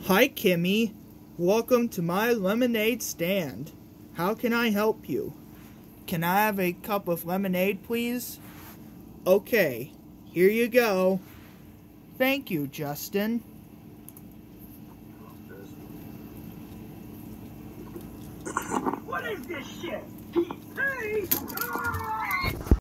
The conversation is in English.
Hi, Kimmy. Welcome to my lemonade stand. How can I help you? Can I have a cup of lemonade, please? Okay, here you go. Thank you, Justin. What is this shit? Hey!